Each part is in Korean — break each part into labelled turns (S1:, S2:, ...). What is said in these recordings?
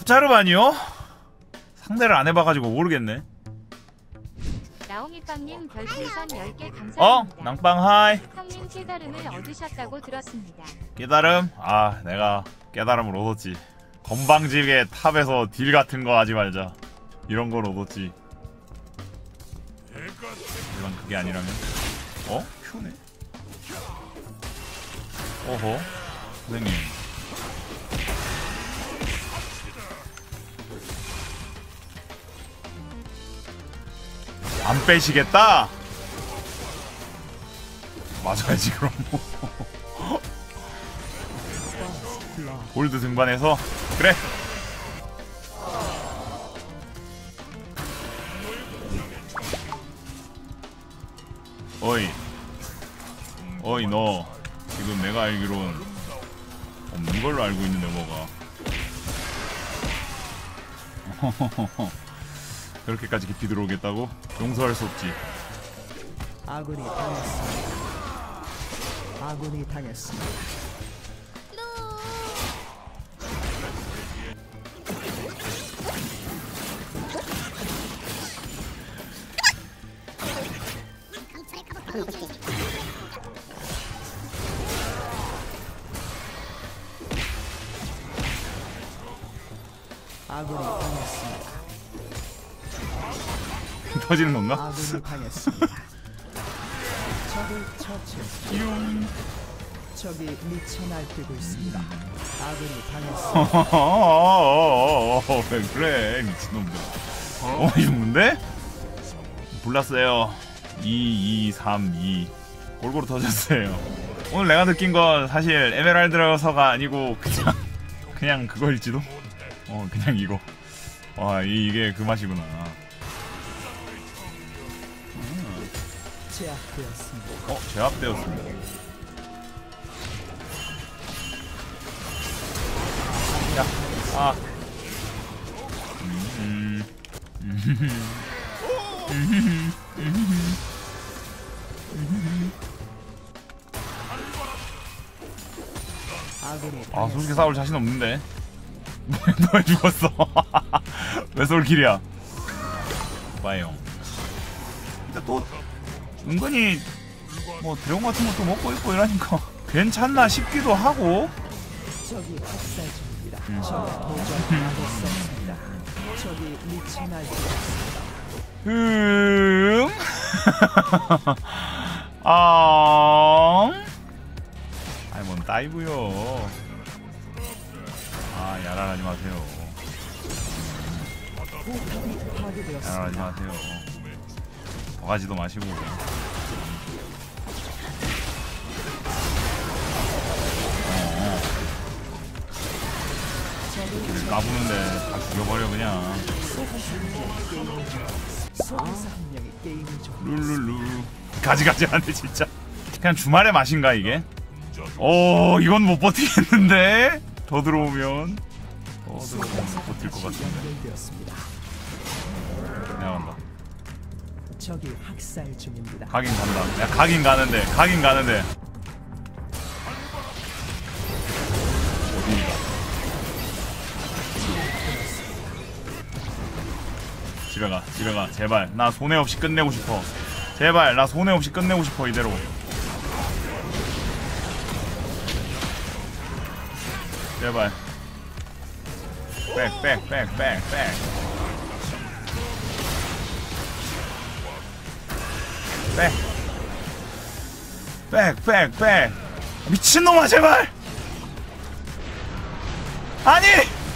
S1: 짭짜르반이요? 상대를 안 해봐가지고 모르겠네.
S2: 나옹이빵님 별풍선 10개 감사합니다.
S1: 낭빵 하이.
S2: 형님 깨달음을 얻으셨다고 들었습니다.
S1: 깨달음? 아, 내가 깨달음을 얻었지. 건방지게 탑에서 딜 같은 거 하지 말자. 이런 걸 얻었지. 물론 그게 아니라면. 큐네. 어허, 선생님. 안 빼시겠다? 맞아야지 그럼. 골드 등반해서 그래. 어이 너 지금 내가 알기론 없는 걸로 알고 있는데 뭐가. 그렇게까지 깊이 들어오겠다고? 용서할 수 없지.
S3: 아군이 당했습니다. 아군이 당했습니다. 아군이 당했습니다.
S1: 터지는 건가?
S3: 아군이 당했습니다. 적을 처치했습니다. 적이 미쳐 날뛰고 있습니다. 아군이 당했습니다.
S1: 왜 그래 미친놈들. 죽는데? 불났어요. 2232 골고루 터졌어요. 오늘 내가 느낀 건 사실 에메랄드라서가 아니고 그냥 그거일지도? 그냥 이거. 이게 그 맛이구나.
S3: 제압되었습니다.
S1: 제압되었습니다. 야, 솔직히 싸울 자신 없는데. 너 죽었어. 왜 솔킬이야? 봐요. 근데 또 은근히 뭐 드래곤 같은 것도 먹고 있고 이러니까 괜찮나 싶기도 하고.
S3: 적이 학살 중입니다. 적이 도전하고 있습니다. 적이 미쳐 날뛰었습니다.
S1: 아니 뭔 따이구요. 야랄하지 마세요. 야랄하지 마세요. 더 가지도 마시고. 까부는데 다 죽여버려 그냥. 룰룰루. 가지가지한데 진짜. 그냥 주말의 맛인가 이게? 이건 못 버티겠는데? 더 들어오면 못 버틸 것 같은데. 내가 간다.
S3: 적이 학살 중입니다.
S1: 가긴 간다. 야 가긴 가는데. 어디가? 집에 가. 제발. 나 손해 없이 끝내고 싶어. 제발. 나 손해 없이 끝내고 싶어 이대로. 제발. 백. 미친놈아 제발. 아니.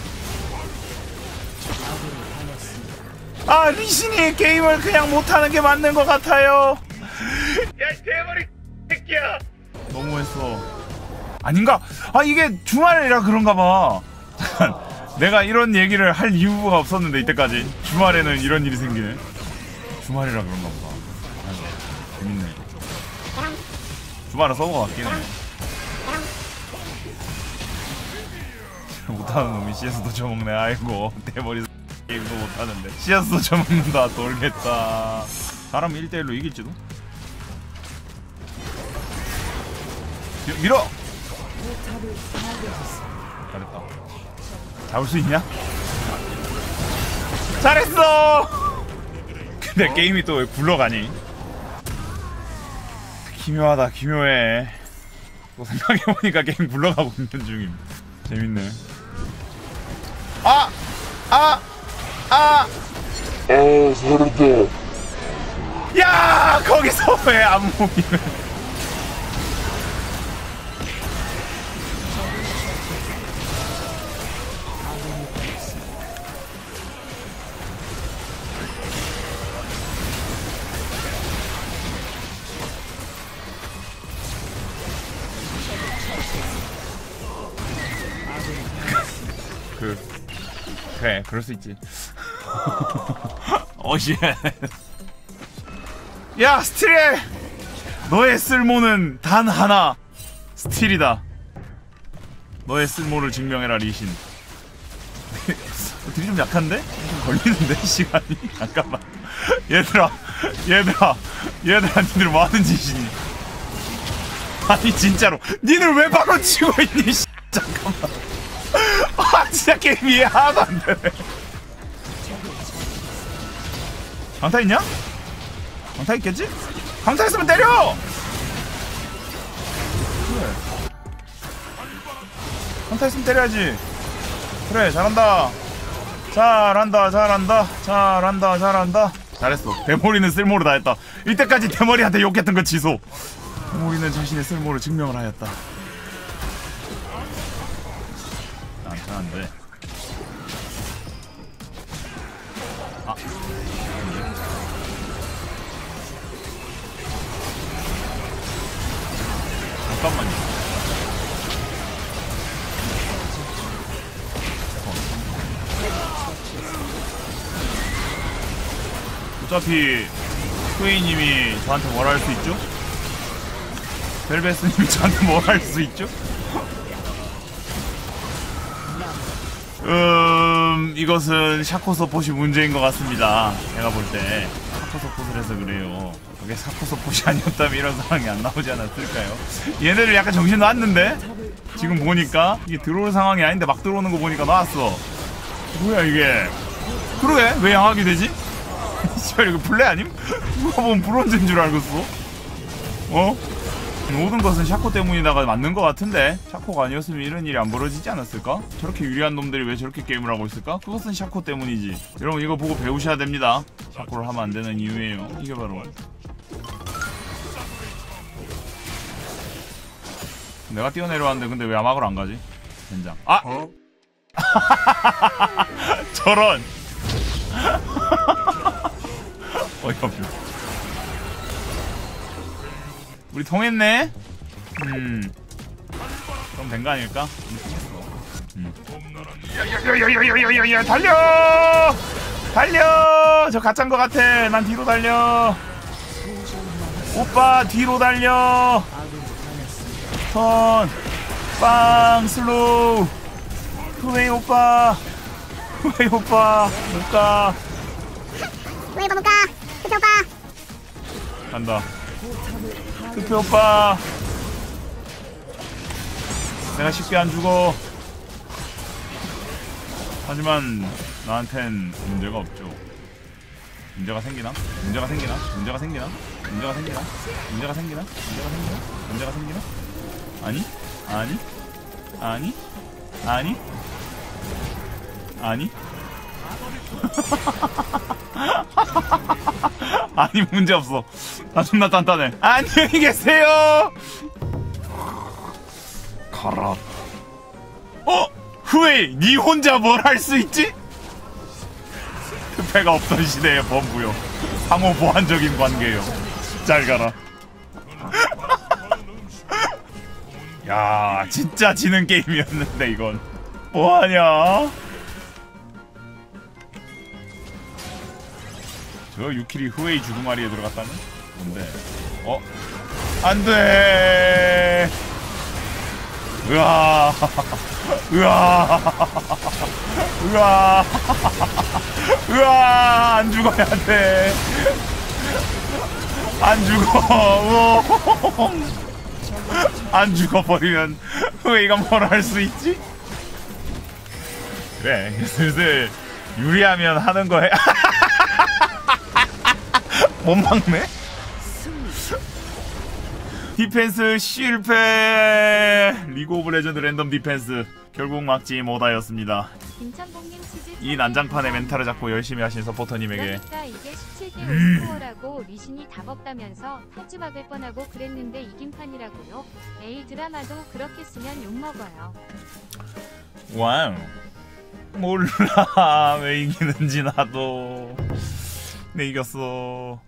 S1: 리신이 게임을 그냥 못하는 게 맞는 것 같아요. 야 대머리 새끼야. 너무했어. 아닌가? 이게 주말이라 그런가 봐. 내가 이런 얘기를 할 이유가 없었는데 이때까지. 주말에는 이런 일이 생기네. 주말이라 그런가 보다. 재밌네. 주말은 서버가 같긴 해. 못하는 놈이 CS도 쳐먹네. 아이고 대머리 게임도 못하는데 CS도 쳐먹는다. 돌겠다. 사람 1대1로 이길지도? 밀어! 잘했다. 잡을 수 있냐? 잘했어! 근데 게임이 또 왜 굴러가니? 기묘하다, 기묘해. 또 생각해보니까 게임 굴러가고 있는 중임. 재밌네. 소리다. 야, 거기서 왜 안 모이는? 그래, 그럴 수 있지. 어시. 야, 스틸! 너의 쓸모는 단 하나. 스틸이다. 너의 쓸모를 증명해라, 리신. 딜이 좀 약한데? 좀 걸리는데, 시간이? 잠깐만. 얘들아, 니들 뭐하는 짓이니? 아니, 진짜로. 니들 왜 바로 치고 있니, 씨. 잠깐만. 아, 진짜 게임 이해 하나도 안 되네. 강타 있냐? 강타 있겠지? 강타 있으면 때려! 그래. 강타 있으면 때려야지. 그래, 잘한다. 잘한다. 잘했어. 대머리는 쓸모를 다했다. 이때까지 대머리한테 욕했던 거 취소. 대머리는 자신의 쓸모를 증명을 하였다. 안 돼. 아. 잠깐만요. 어차피 후웨이님이 저한테 뭘 할 수 있죠? 벨베스님이 저한테 뭘 할 수 있죠? 이것은 샤코 서폿이 문제인 것 같습니다. 제가 볼 때 샤코 서폿을 해서 그래요. 그게 샤코 서폿이 아니었다면 이런 상황이 안 나오지 않았을까요? 얘네들 약간 정신 놨는데? 지금 보니까 이게 들어올 상황이 아닌데 막 들어오는 거 보니까 나왔어. 뭐야 이게? 그러게? 왜 양하게 되지? 씨발 이거 플레이 아님? 누가 보면 브론즈인 줄 알겠어? 어? 모든 것은 샤코 때문이다가 맞는 것 같은데 샤코가 아니었으면 이런 일이 안 벌어지지 않았을까? 저렇게 유리한 놈들이 왜 저렇게 게임을 하고 있을까? 그것은 샤코 때문이지. 여러분 이거 보고 배우셔야 됩니다. 샤코를 하면 안 되는 이유예요. 이게 바로 내가 뛰어내려왔는데 근데 왜 야막으로 안 가지? 젠장. 아! 저런! 어이없네. 우리 통했네? 그럼 된 거 아닐까? 야야야야야야야야 달려! 달려! 저 가짜인 거 같아. 난 뒤로 달려. 오빠 뒤로 달려. 턴 빵 슬로우. 후웨이 오빠 못가.
S4: 왜 이거 못 가? 그쵸 오빠?
S1: 간다. 투표 오빠. 내가 쉽게 안 죽어. 하지만 나한텐 문제가 없죠. 문제가 생기나? 아니? 아니 문제없어. 나 존나 단단해. 안녕히 계세요. 가라. 후웨이 니 혼자 뭘 할 수 있지? 특패가 없던 시대의 범부요. 상호 보완적인 관계요. 잘 가라. 야 진짜 지는 게임이었는데 이건 뭐하냐? 저 유킬이 후웨이 주둥아리에 들어갔다는? 뭔데? 안돼! 으아! 안 죽어야 돼! 안 죽어! 안 죽어버리면 후웨이가 뭘 할 수 있지? 그래 슬슬 유리하면 하는 거해. 못 막네? 디펜스 실패. 리그 오브 레전드 랜덤 디펜스 결국 막지 못하였습니다.
S2: 김천봉님 치즈
S1: 이 난장판의 멘탈을 잡고 열심히 하신 서포터님에게
S2: 그러니까 이게 17대 5스코어라고 리신이 답 없다면서 탈주 막을 뻔하고 그랬는데 이긴 판이라고요? 에이 드라마도 그렇게 쓰면 욕먹어요.
S1: 와우 몰라 왜 이기는지 나도. 내 이겼어.